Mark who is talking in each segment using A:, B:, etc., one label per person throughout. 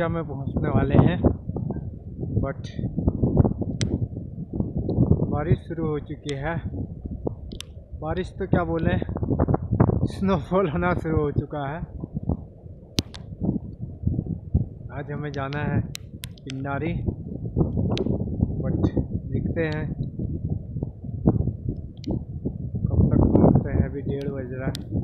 A: फुरकिया में पहुंचने वाले हैं, बट बारिश शुरू हो चुकी है। बारिश तो क्या बोले, स्नोफॉल होना शुरू हो चुका है। आज हमें जाना है पिंडारी, बट देखते हैं कब तक पहुंचते हैं। अभी 1:30 बज रहा है।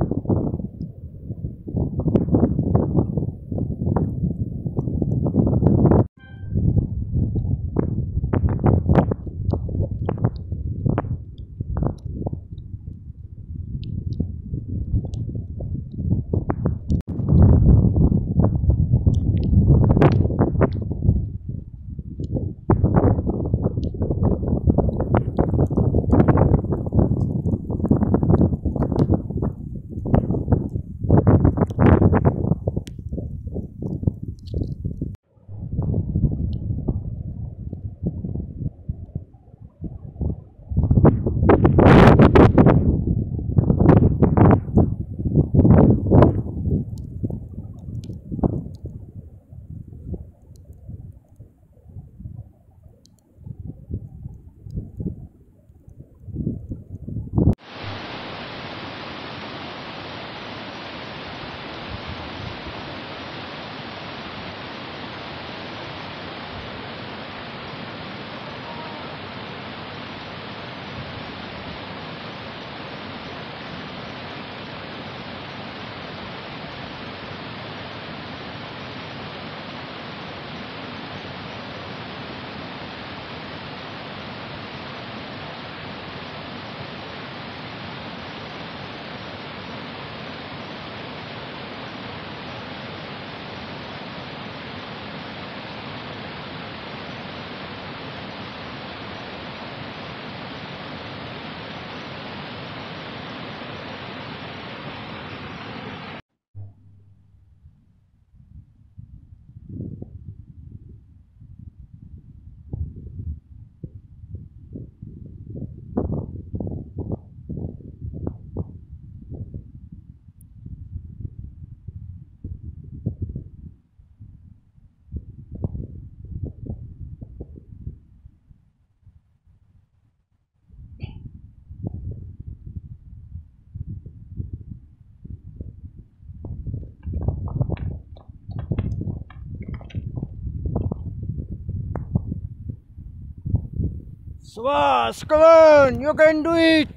A: Swaz, come on, you can do it!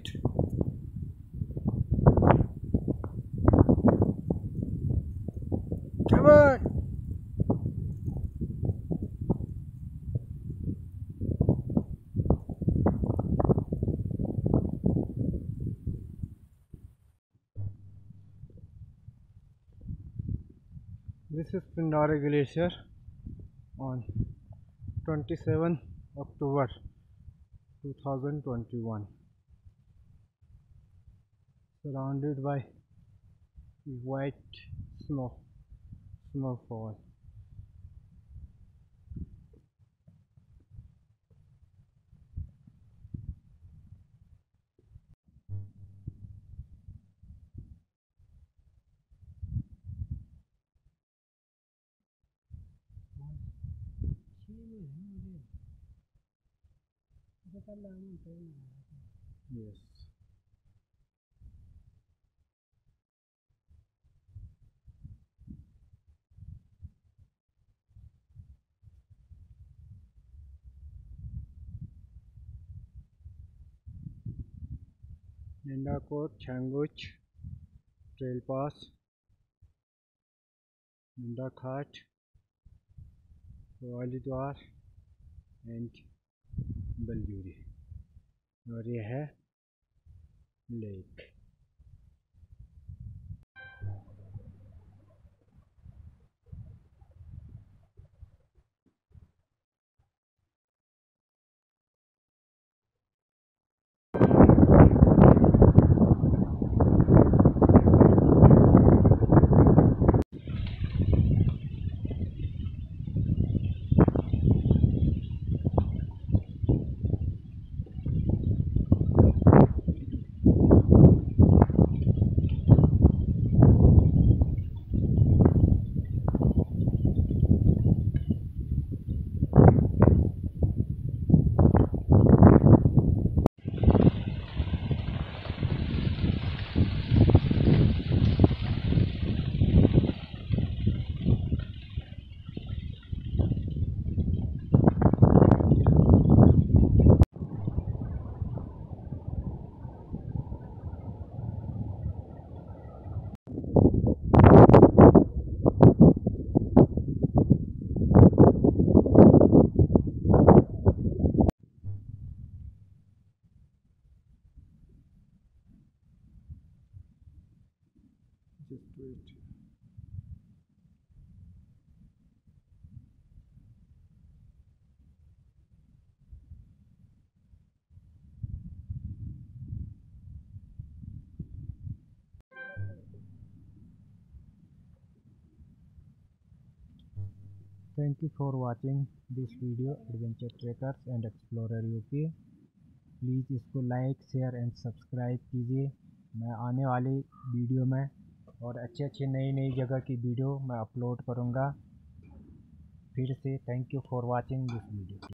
A: Come on! This is Pindari Glacier on 27 October 2021, surrounded by white snowfall. Yes. Nanda Kot, Trail Pass, Nanda Kot, Dwali and बलजूरी, और यह है lake. just wait. Thank you for watching this video Adventure Trekkers and Explorer UK। Please इसको like share and subscribe कीजिए। मैं आने वाली video में और अच्छे नई नई जगह की वीडियो मैं अपलोड करूँगा। फिर से thank you for watching this video.